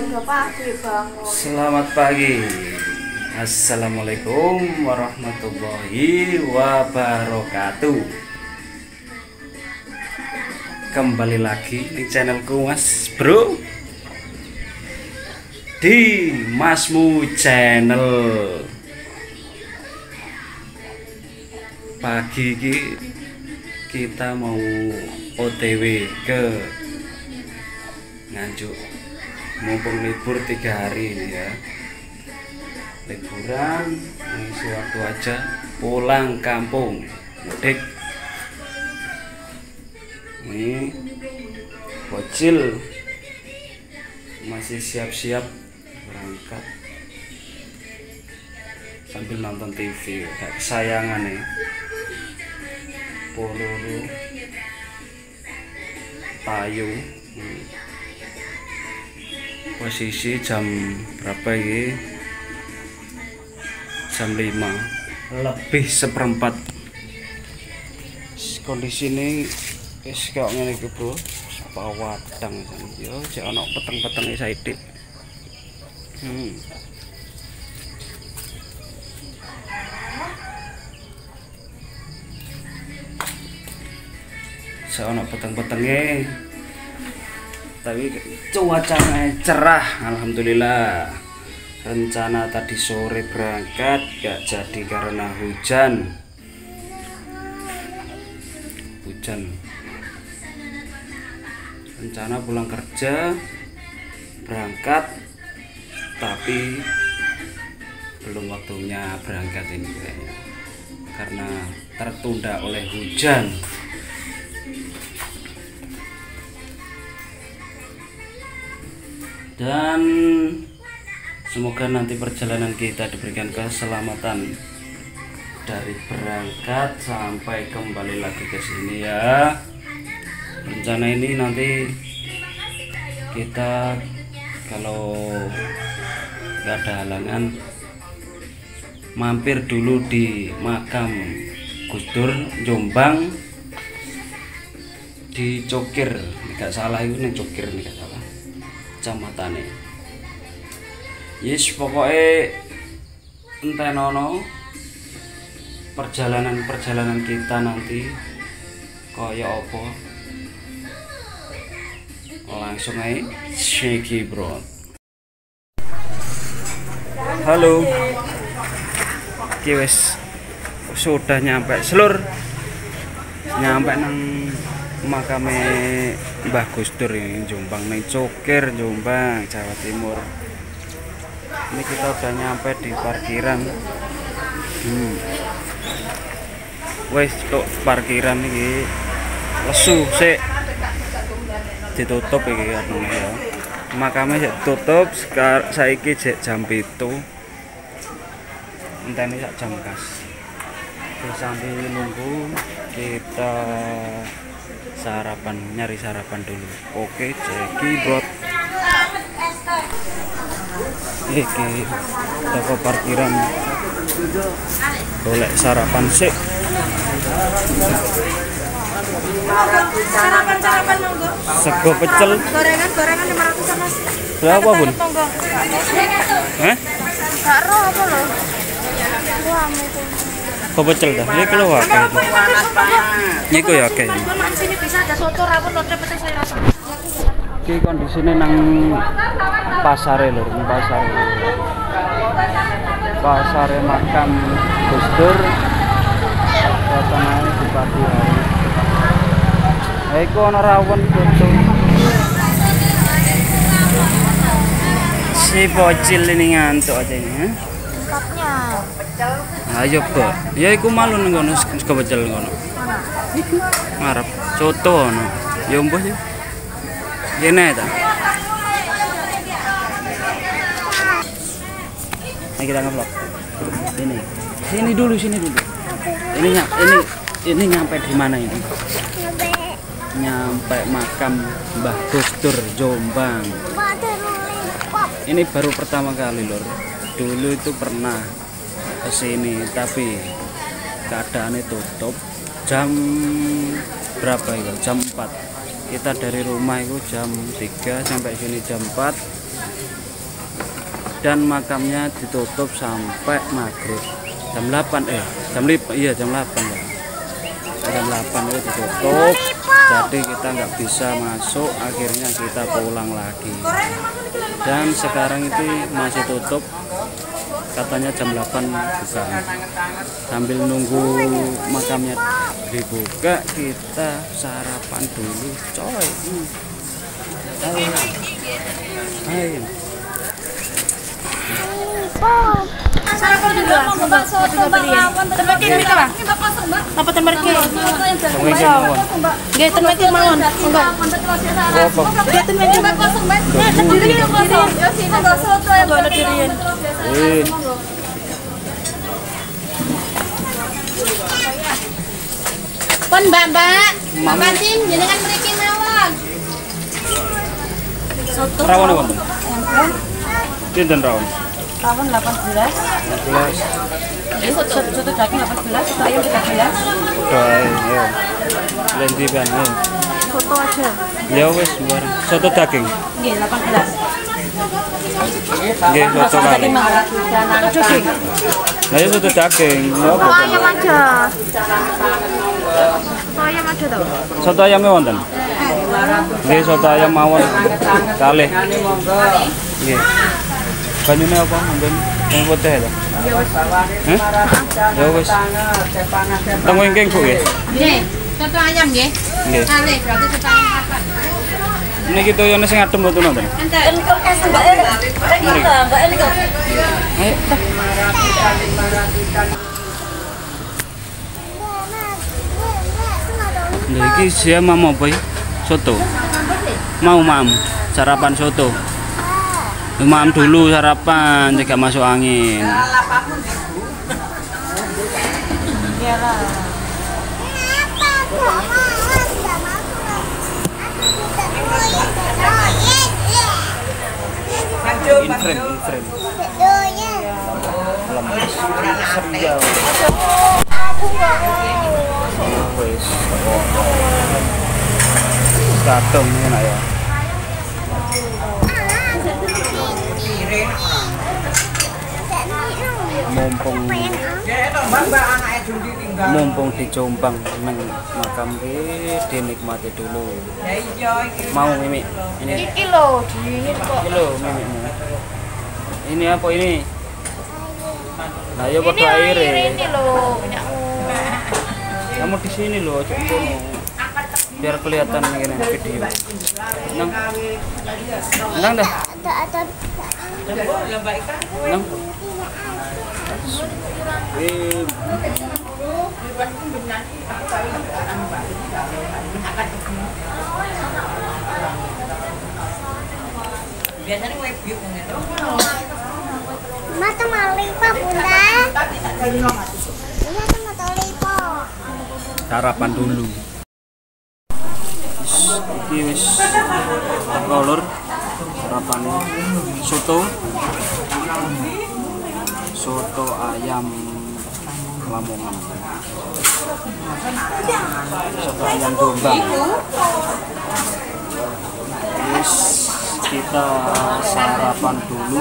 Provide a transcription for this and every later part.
udah pagi bangun. Selamat pagi. Assalamualaikum warahmatullahi wabarakatuh. Kembali lagi di channelku Mas Bro, di Masmu Channel. Pagi ini kita mau OTW ke Nganjuk. Mumpung libur 3 hari ini ya, liburan ngisi waktu aja, pulang kampung mudik. Ini bocil masih siap-siap berangkat sambil nonton TV kayak kesayangan nih. Poluru Tayu. Posisi jam berapa ini? Jam 5 lebih seperempat. Kondisi ini kayak ngene iki, Bro. Pawadang yo jek ana peteng-petenge saithik. Seono peteng-petenge, tapi cuacanya cerah, alhamdulillah. Rencana tadi sore berangkat gak jadi karena hujan. Rencana pulang kerja berangkat, tapi belum waktunya berangkat ini kayaknya, karena tertunda oleh hujan. Dan semoga nanti perjalanan kita diberikan keselamatan dari berangkat sampai kembali lagi ke sini ya. Rencana ini nanti kita kalau nggak ada halangan mampir dulu di makam Gus Dur Jombang di Cokir, nggak salah itu nih, Cokir nih nggak salah kecamatan. Yes, pokoknya entenono perjalanan kita nanti kaya apa, langsung aja shaky bro. Halo, wes sudah nyampe Selur, nyampe nang makame Mbah Gus Dur ini Jombang, nih Cokir Jombang, Jawa Timur. Ini kita udah nyampe di parkiran. Wes tok parkiran ini lesu sik ditutup iki ya. Makame sik tutup, saiki jek jam 7. Enteni sak jam kas. Sambil nunggu kita nyari sarapan dulu. Oke, ceki bro. Iki toko parkiran, boleh sarapan sih. Sarapan monggo. Sego pecel. Gorengan 500 Mas. Berapa, Bun? Karo apa lho? Sego pecel dah. Iki lho akeh. Niku ya akeh. Sini bisa ada soto rawon lodeh petis rasa. Iki kondisine nang pasare lho, pasare makam Gus Dur. Suasananya di pagi hari. Iku ana rawon soto. Si bocil ini ngantuk aja ini, ha? Lengkapnya. Ayo, Mbak. Ya iku malun ngono sego pecel ngono. Iku ngarep soto ono. Ya mbuh ya. Gini ta. Ini kita nge-vlog. Sini dulu. Ini nyampe di mana ini? Nyampe makam Mbah Gus Dur Jombang. Ini baru pertama kali lor. Dulu itu pernah kesini, tapi keadaannya tutup. Jam berapa itu? Jam 4. Kita dari rumah itu jam 3 sampai sini jam 4. dan makamnya ditutup sampai maghrib jam 8 jam 8 ya. Jam 8 itu ditutup, jadi kita nggak bisa masuk, akhirnya kita pulang lagi. Dan sekarang itu masih tutup, katanya jam 8 buka. Sambil nunggu makamnya dibuka, kita sarapan dulu coy. Ayo. Sarapan dulu mau bakso coba lawan termaki ini Bang. Apa termaki? Nggih termaki mawon. Enggak. Nggih termaki bakso Mbak. Diri bakso. Yo sini bakso to ya bono dirian. Pun Mbak. Mancing jenengan mriki mawon. Soto. Rawon apa? Pinten rawon? Rawon 18. 18. Soto daging 18, soto ayam 13. Udah, ya. Lendi ban. Soto aja. Ya wis, bareng. Soto daging. Nggih 18. Nggih, soto kali. Daging. Nah, ya soto daging. Ya apa? Ayam aja. Soto ayam aja toh. Soto ayamnya wonten? Nggih, soto ayam mawon. Kalih. Nggih. Banyune apa? Mungkin yang putih ta? Ya wis. Heh? Ya wis. Teng wingking Bu nggih. Nggih, soto ayam nggih. Nggih. Kalih berarti soto ayam papat. Niki toyone sing adem mboten wonten. Enten kulkas Mbak Eli kok. Ayo. Nah, iki siapa mau apa ya? Soto. Mau mam sarapan soto. Mam dulu sarapan, jaga masuk angin. Inframe. Lemes. Serial. Wes. Dateng enak ya. Mumpung di Jombang nang makam ki dinikmati dulu. Mau Mimi? Ini Kilo dingin kok. kilo Mimi. Ini apa ini? Nah, ya padha air. Ini loh, punyakmu. Kamu di sini loh, coba biar kelihatan ini video. Nang. Nang dah. Nang. Biasanya webview gitu. Mata malipa bunda. Iya tuh mata lipo. Sarapan dulu. Iki wis kolor sarapannya soto ayam Lamongan, soto ayam Jombang. Wis kita sarapan dulu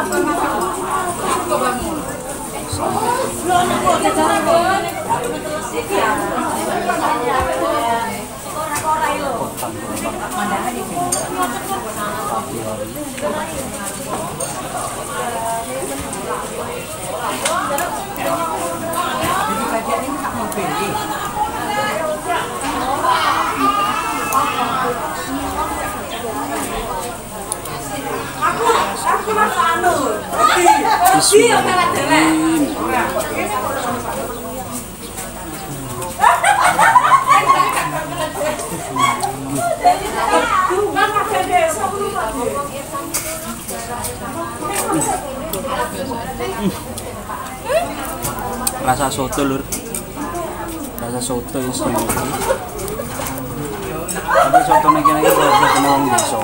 rasa soto lur, rasa soto ini tapi soto lagi kalau ketemu orang desa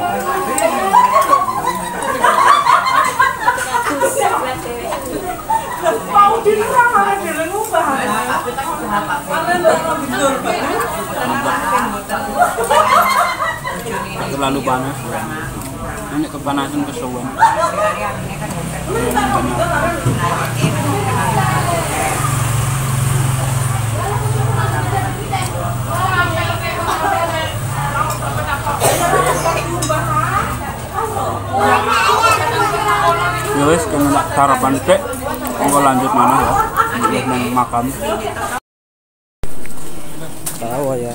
terlalu panas, ini kepanasan kesuwen. Ya wis kena sarapan dek. Engko lanjut mana ya? Lanjut nang makam. Tahu ya.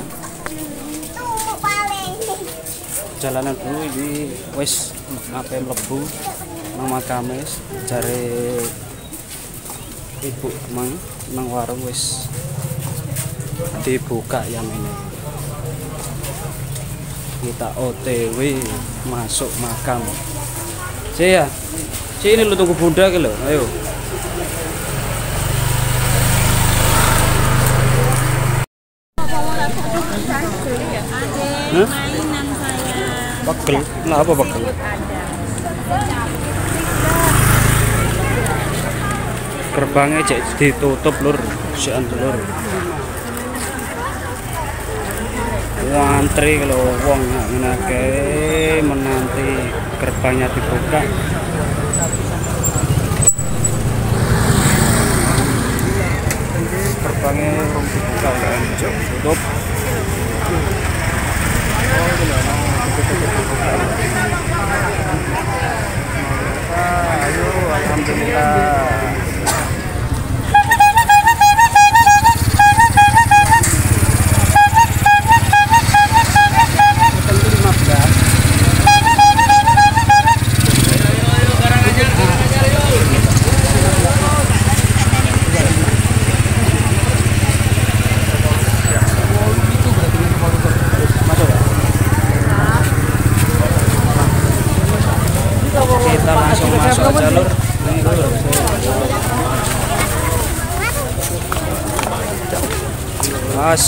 Jalanan dulu ini wis ngapain mlebu nang makam wis jare ibu mang nang warung wis dibuka yang ini. Kita OTW masuk makam. Ya, ini lu tunggu bunda ke lo, ayo. Hah? Pegel, nah apa pegel? Gerbangnya cek ditutup lur, sian lur. Antri kalau wong nake menanti gerbangnya dibuka. Gerbangnya belum dibuka kan, tutup. Ayo, alhamdulillah. Kita langsung masuk ke jalur ini lur. Mas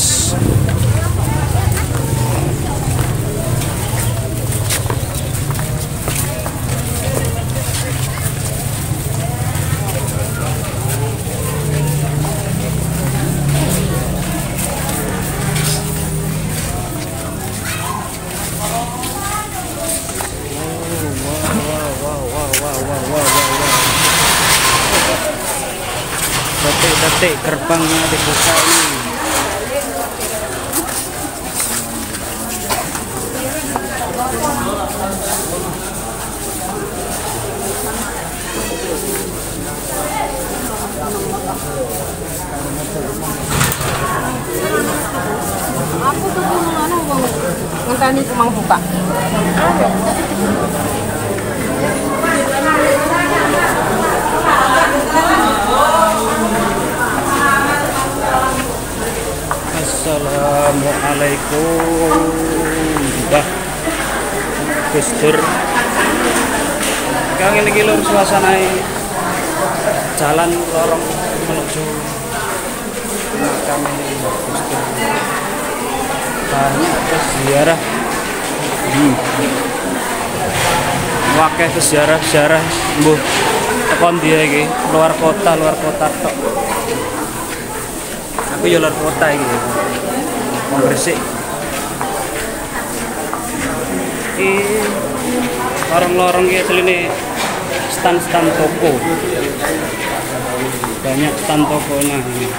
detik-detik gerbangnya dibuka ini. Aku tuh anu ngenteni kumang buka. Assalamualaikum Mbah Gus Dur. Kang iki lur suasanae jalan lorong menuju makam Mbah Gus Dur. Banyak peziarah. Wakeh peziarah mbuh tekon dia iki luar kota tok. Aku yo luar kota iki. Wong Gresik. Iki lorong-lorong iki asline stand-stand toko. Banyak stand tokonya ini.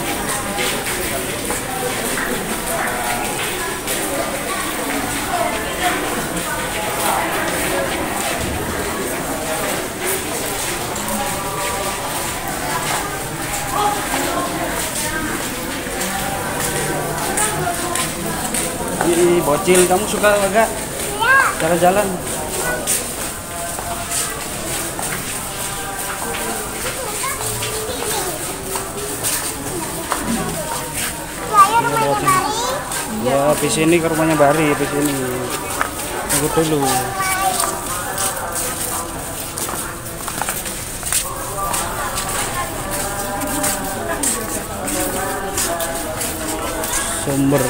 Bocil, kamu suka enggak? Cara jalan. Ya, habis ini ke rumahnya Bari, habis ini. Tunggu dulu. Sumber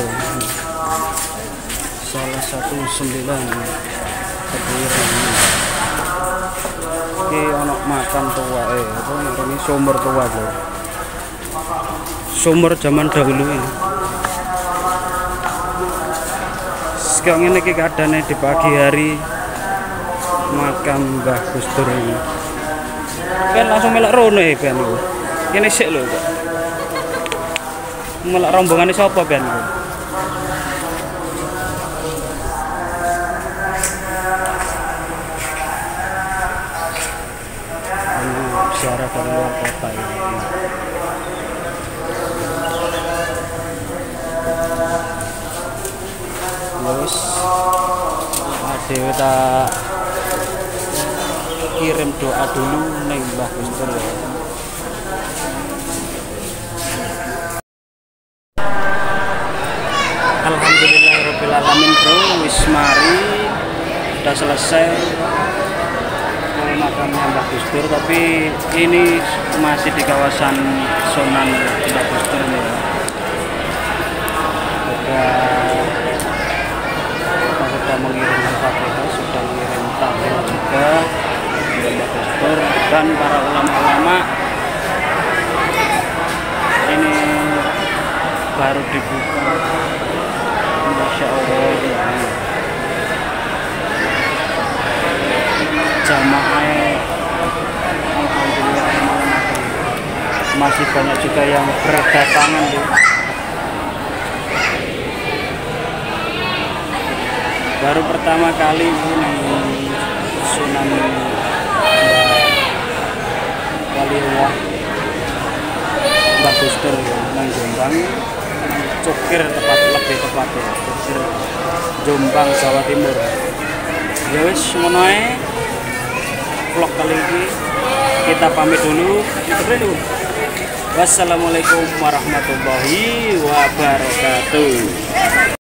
salah satu 9 Kebuiran. Oke, anak makan tua ini sumber tua loh. Sumber zaman dahulu ini. Sekarang ini keadaannya di pagi hari makam Mbah Gus Dur ini. Ben langsung melok rono ya Ben lu. Kene sik lho kok. Melok rombongane sapa Ben lu? Ziarah dari luar kota ini. Terus adewe tak kirim doa dulu neng Mbah Gustur ya. Alhamdulillahirobbilalamin bro, wis mari udah selesai makamnya Mbah Gustur, tapi ini masih di kawasan Sunan Mbah Gustur ya. Sudah mengirimkan Fatihah, sudah mengirim tahlil juga Mbah Gustur dan para ulama-ulama. Ini baru dibuka, Masya Allah ya. Jamaah alhamdulillah masih banyak juga yang berdatangan di baru pertama kali ini Sunan Waliullah Mbah Gustur nang Jombang, Cukir lebih tepat ya, Cukir Jombang Jawa Timur. Ya wis ngono ae vlog kali ini, kita pamit dulu. Wassalamualaikum warahmatullahi wabarakatuh.